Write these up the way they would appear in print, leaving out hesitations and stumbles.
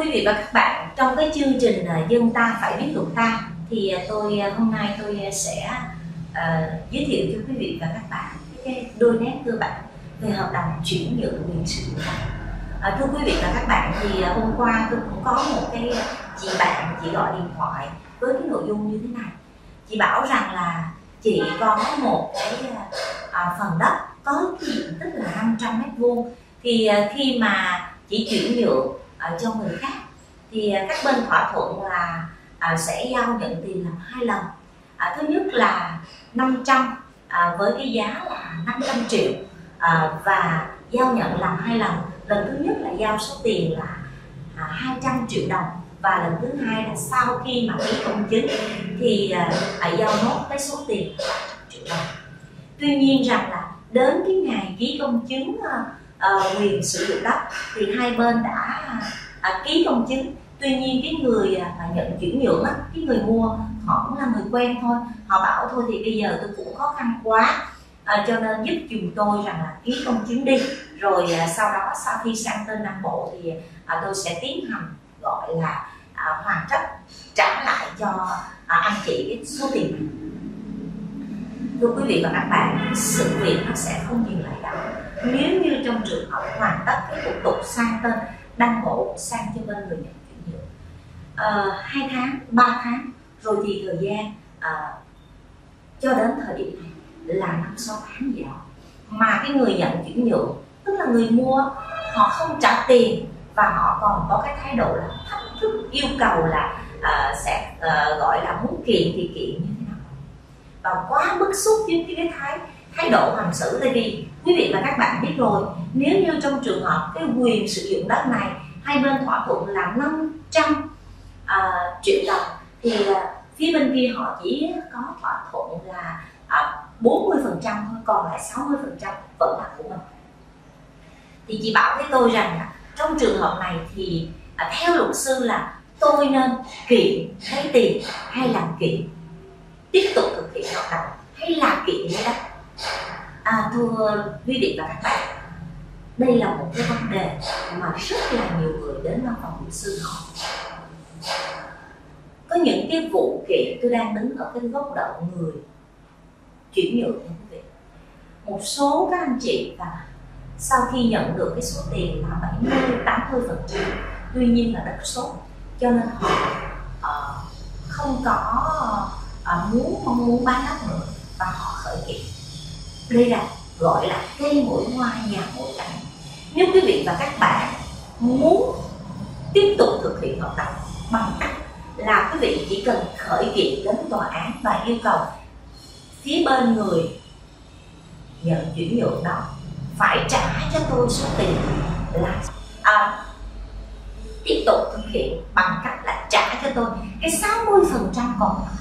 quý vị và các bạn, trong cái chương trình Dân ta phải biết luật ta thì hôm nay tôi sẽ giới thiệu cho quý vị và các bạn cái đôi nét cơ bản về hợp đồng chuyển nhượng quyền sử dụng đất. Thưa quý vị và các bạn, thì hôm qua tôi cũng có một cái chị bạn, chị gọi điện thoại với cái nội dung như thế này. Chị bảo rằng là chị có một cái phần đất có diện tích là 500 m², thì khi mà chị chuyển nhượng cho người khác thì các bên thỏa thuận là sẽ giao nhận tiền làm 2 lần. Thứ nhất là 500 với cái giá là 500 triệu và giao nhận làm 2 lần. Lần thứ nhất là giao số tiền là 200 triệu đồng, và lần thứ hai là sau khi mà ký công chứng thì giao nốt cái số tiền 100 triệu đồng. Tuy nhiên rằng là đến cái ngày ký công chứng quyền sử dụng đất thì hai bên đã ký công chứng. Tuy nhiên cái người mà nhận chuyển nhượng á, cái người mua họ cũng là người quen thôi, họ bảo thôi thì bây giờ tôi cũng khó khăn quá, cho nên giúp dùm tôi rằng là ký công chứng đi, rồi sau đó sau khi sang tên Nam Bộ thì tôi sẽ tiến hành gọi là hoàn tất trả lại cho anh chị cái số tiền này. Thưa quý vị và các bạn, sự việc nó sẽ không dừng lại đâu. Nếu như trong trường hợp hoàn tất cái thủ tục sang tên Đăng Bộ sang cho bên người nhận chuyển nhượng 2 tháng, 3 tháng, rồi thì thời gian cho đến thời điểm này là 5-6 tháng gì đó, mà cái người nhận chuyển nhượng, tức là người mua, họ không trả tiền và họ còn có cái thái độ là thách thức, yêu cầu là sẽ gọi là muốn kiện thì kiện như thế nào, và quá bức xúc với cái thái độ hành xử. Tại vì quý vị và các bạn biết rồi, nếu như trong trường hợp cái quyền sử dụng đất này hai bên thỏa thuận là 500 triệu đồng thì phía bên kia họ chỉ có thỏa thuận là 40% thôi, còn lại 60% vẫn là của mình. Thì chị bảo với tôi rằng trong trường hợp này thì theo luật sư là tôi nên kiện lấy tiền hay là kiện tiếp tục thực hiện hợp đồng hay là kiện lấy đất. Thưa quý vị và các bạn, đây là một cái vấn đề mà rất là nhiều người đến văn phòng luật sư hỏi. Có những cái vụ kiện, tôi đang đứng ở cái góc độ người chuyển nhượng nha quý vị. Một số các anh chị và sau khi nhận được cái số tiền là 70-80%, tuy nhiên là đất sốt, cho nên họ không có mong muốn bán đất nữa và họ khởi kiện. Đây là gọi là cây mỗi hoa nhà mỗi cảnh. Nếu quý vị và các bạn muốn tiếp tục thực hiện hợp đồng bằng cách là quý vị chỉ cần khởi kiện đến tòa án và yêu cầu phía bên người nhận chuyển nhượng đó phải trả cho tôi số tiền là tiếp tục thực hiện bằng cách là trả cho tôi cái 60% còn lại,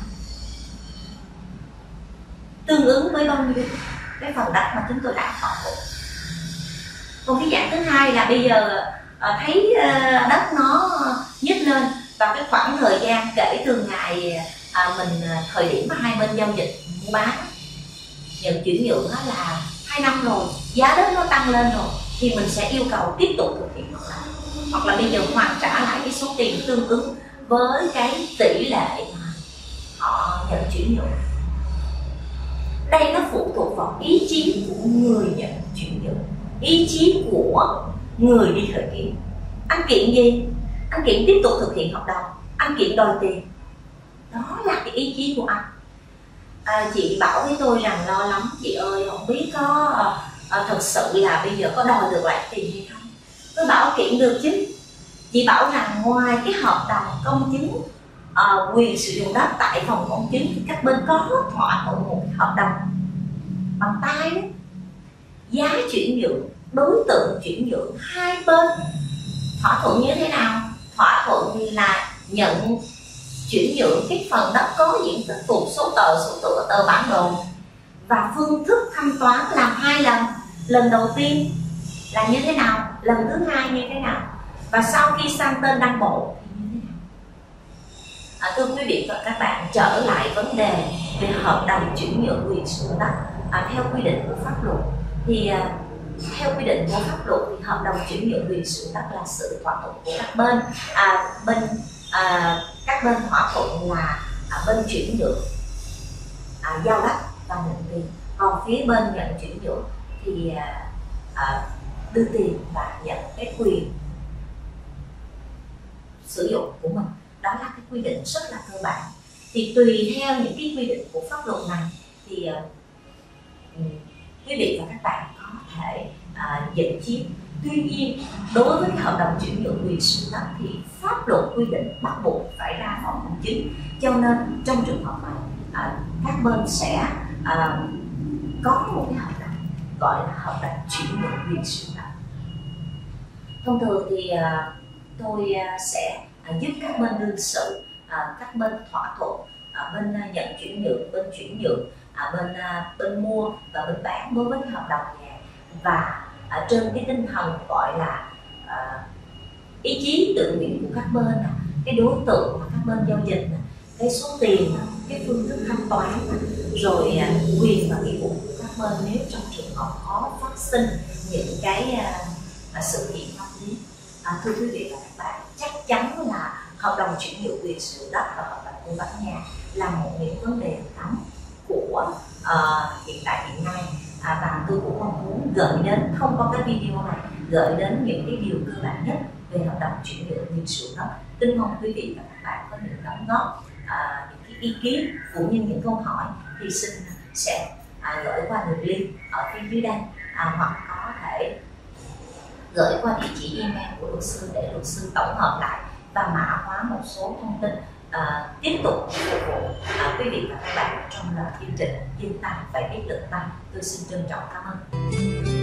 tương ứng với bao nhiêu cái phần đất mà chúng tôi đã thỏa thuận. Còn cái dạng thứ hai là bây giờ thấy đất nó nhích lên, và cái khoảng thời gian kể từ ngày thời điểm mà hai bên giao dịch mua bán nhận chuyển nhượng là 2 năm rồi, giá đất nó tăng lên rồi, thì mình sẽ yêu cầu tiếp tục thực hiện hợp đồng, hoặc là bây giờ hoàn trả lại cái số tiền tương ứng với cái tỷ lệ mà họ nhận chuyển nhượng. Đây nó phụ thuộc vào ý chí của người nhận chuyển nhượng, ý chí của người đi khởi kiện. Anh kiện gì? Anh kiện tiếp tục thực hiện hợp đồng, anh kiện đòi tiền. Đó là cái ý chí của anh. Chị bảo với tôi rằng lo lắm chị ơi, không biết có thật sự là bây giờ có đòi được lại tiền hay không. Tôi bảo kiện được chứ. Chị bảo rằng ngoài cái hợp đồng công chứng quyền sử dụng đất tại phòng công chứng thì các bên có thỏa thuận một hợp đồng bằng tay đó, giá chuyển nhượng, đối tượng chuyển nhượng, hai bên thỏa thuận như thế nào? Thỏa thuận là nhận chuyển nhượng cái phần đất có diện tích thuộc số tờ bản đồ, và phương thức thanh toán làm 2 lần. Lần đầu tiên là như thế nào, lần thứ hai như thế nào, và sau khi sang tên Đăng Bộ thì như thế nào. Thưa quý vị và các bạn, trở lại vấn đề về hợp đồng chuyển nhượng quyền sử dụng đất theo quy định của pháp luật thì theo quy định của pháp luật thì hợp đồng chuyển nhượng quyền sử dụng đất là sự thỏa thuận của các bên. Các bên thỏa thuận là bên chuyển nhượng giao đất và nhận tiền, còn phía bên nhận chuyển nhượng thì đưa tiền và nhận cái quyền sử dụng của mình. Đó là cái quy định rất là cơ bản. Thì tùy theo những cái quy định của pháp luật này thì quý vị và các bạn có thể dẫn chiếm. Tuy nhiên đối với cái hợp đồng chuyển nhượng quyền sử dụng đất thì pháp luật quy định bắt buộc phải ra phòng công chứng, cho nên trong trường hợp này các bên sẽ có một cái hợp đồng gọi là hợp đồng chuyển nhượng quyền sử dụng đất. Thông thường thì tôi sẽ giúp các bên đương sự, các bên thỏa thuận, bên nhận chuyển nhượng, bên chuyển nhượng, bên mua và bên bán đối với cái hợp đồng nhà, và trên cái tinh thần gọi là ý chí tự nguyện của các bên, cái đối tượng mà các bên giao dịch, cái số tiền, cái phương thức thanh toán, rồi quyền và nghĩa vụ của các bên nếu trong trường hợp có phát sinh những cái sự kiện pháp lý. Thưa quý vị và các bạn, chắc chắn là hợp đồng chuyển nhượng quyền sử dụng đất và hợp đồng mua bán nhà là một những vấn đề nóng của hiện nay, và tôi cũng mong muốn gợi đến, thông qua cái video này, gợi đến những cái điều cơ bản nhất về hợp đồng chuyển nhượng quyền sử dụng đất. Tin mong quý vị và các bạn có những đóng góp, những cái ý kiến cũng như những câu hỏi thì xin sẽ gửi qua đường link ở phía dưới đây, hoặc có thể gửi qua địa chỉ email của luật sư để luật sư tổng hợp lại và mã hóa một số thông tin tiếp tục phục vụ quý vị và các bạn trong chương trình Dân Ta Phải Biết Luật Ta. Tôi xin trân trọng cảm ơn.